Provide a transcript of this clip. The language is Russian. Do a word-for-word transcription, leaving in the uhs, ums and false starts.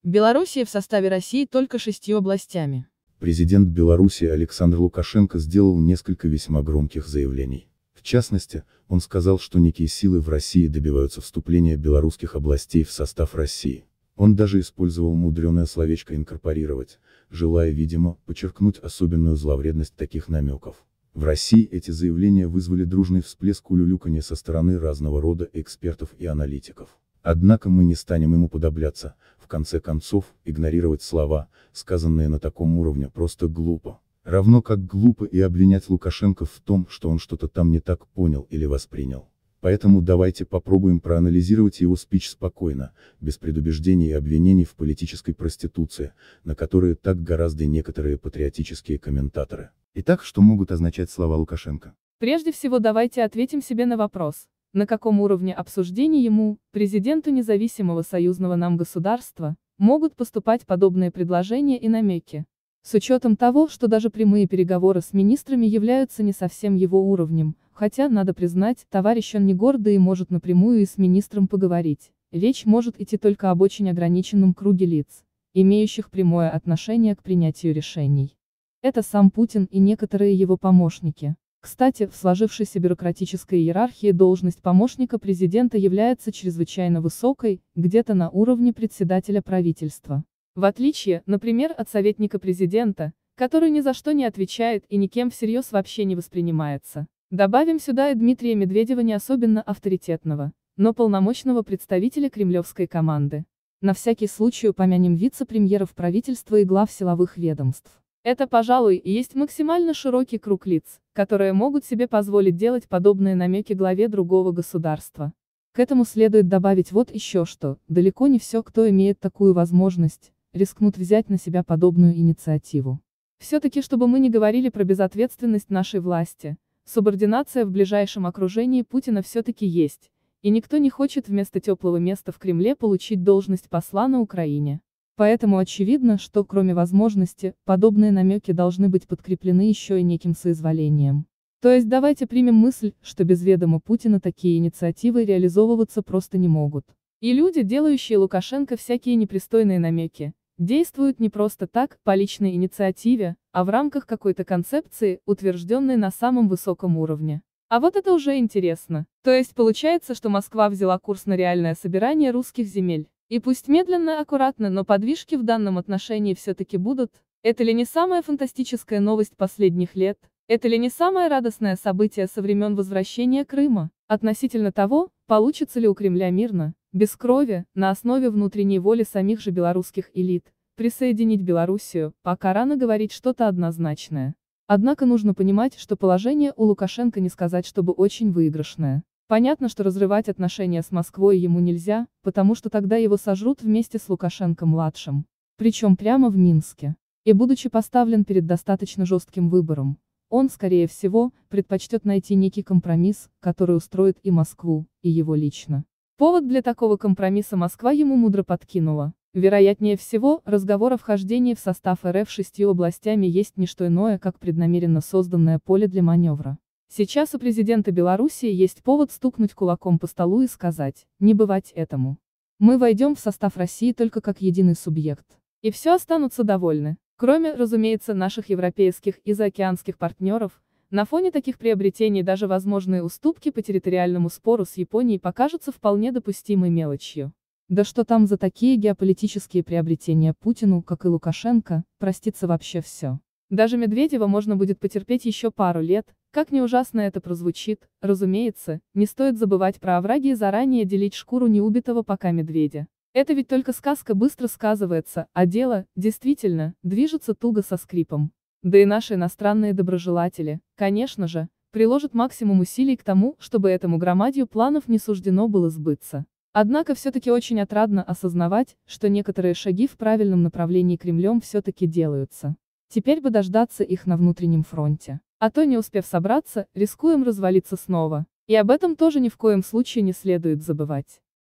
Белоруссия в составе России только шестью областями. Президент Беларуси Александр Лукашенко сделал несколько весьма громких заявлений. В частности, он сказал, что некие силы в России добиваются вступления белорусских областей в состав России. Он даже использовал мудреное словечко «инкорпорировать», желая, видимо, подчеркнуть особенную зловредность таких намеков. В России эти заявления вызвали дружный всплеск улюлюканья со стороны разного рода экспертов и аналитиков. Однако мы не станем ему подобляться, в конце концов, игнорировать слова, сказанные на таком уровне, просто глупо. Равно как глупо и обвинять Лукашенко в том, что он что-то там не так понял или воспринял. Поэтому давайте попробуем проанализировать его спич спокойно, без предубеждений и обвинений в политической проституции, на которые так гораздо некоторые патриотические комментаторы. Итак, что могут означать слова Лукашенко? Прежде всего давайте ответим себе на вопрос, на каком уровне обсуждений ему, президенту независимого союзного нам государства, могут поступать подобные предложения и намеки. С учетом того, что даже прямые переговоры с министрами являются не совсем его уровнем, хотя, надо признать, товарищ он не гордый и может напрямую и с министром поговорить. Речь может идти только об очень ограниченном круге лиц, имеющих прямое отношение к принятию решений. Это сам Путин и некоторые его помощники. Кстати, в сложившейся бюрократической иерархии должность помощника президента является чрезвычайно высокой, где-то на уровне председателя правительства. В отличие, например, от советника президента, который ни за что не отвечает и никем всерьез вообще не воспринимается. Добавим сюда и Дмитрия Медведева, не особенно авторитетного, но полномочного представителя кремлевской команды. На всякий случай упомянем вице-премьеров правительства и глав силовых ведомств. Это, пожалуй, и есть максимально широкий круг лиц, которые могут себе позволить делать подобные намеки главе другого государства. К этому следует добавить вот еще что: далеко не все, кто имеет такую возможность, рискнут взять на себя подобную инициативу. Все-таки, чтобы мы не говорили про безответственность нашей власти, субординация в ближайшем окружении Путина все-таки есть, и никто не хочет вместо теплого места в Кремле получить должность посла на Украине. Поэтому очевидно, что, кроме возможности, подобные намеки должны быть подкреплены еще и неким соизволением. То есть давайте примем мысль, что без ведома Путина такие инициативы реализовываться просто не могут. И люди, делающие Лукашенко всякие непристойные намеки, действуют не просто так, по личной инициативе, а в рамках какой-то концепции, утвержденной на самом высоком уровне. А вот это уже интересно. То есть получается, что Москва взяла курс на реальное собирание русских земель. И пусть медленно, аккуратно, но подвижки в данном отношении все-таки будут. Это ли не самая фантастическая новость последних лет? Это ли не самое радостное событие со времен возвращения Крыма? Относительно того, получится ли у Кремля мирно, без крови, на основе внутренней воли самих же белорусских элит, присоединить Белоруссию, пока рано говорить что-то однозначное. Однако нужно понимать, что положение у Лукашенко не сказать, чтобы очень выигрышное. Понятно, что разрывать отношения с Москвой ему нельзя, потому что тогда его сожрут вместе с Лукашенко-младшим. Причем прямо в Минске. И будучи поставлен перед достаточно жестким выбором, он, скорее всего, предпочтет найти некий компромисс, который устроит и Москву, и его лично. Повод для такого компромисса Москва ему мудро подкинула. Вероятнее всего, разговор о вхождении в состав эр эф шестью областями есть не что иное, как преднамеренно созданное поле для маневра. Сейчас у президента Белоруссии есть повод стукнуть кулаком по столу и сказать: не бывать этому. Мы войдем в состав России только как единый субъект. И все останутся довольны. Кроме, разумеется, наших европейских и заокеанских партнеров, на фоне таких приобретений даже возможные уступки по территориальному спору с Японией покажутся вполне допустимой мелочью. Да что там за такие геополитические приобретения Путину, как и Лукашенко, простится вообще все. Даже Медведева можно будет потерпеть еще пару лет, как ни ужасно это прозвучит, разумеется, не стоит забывать про овраги и заранее делить шкуру неубитого пока медведя. Это ведь только сказка быстро сказывается, а дело, действительно, движется туго со скрипом. Да и наши иностранные доброжелатели, конечно же, приложат максимум усилий к тому, чтобы этому громадью планов не суждено было сбыться. Однако все-таки очень отрадно осознавать, что некоторые шаги в правильном направлении Кремлем все-таки делаются. Теперь бы дождаться их на внутреннем фронте. А то, не успев собраться, рискуем развалиться снова. И об этом тоже ни в коем случае не следует забывать.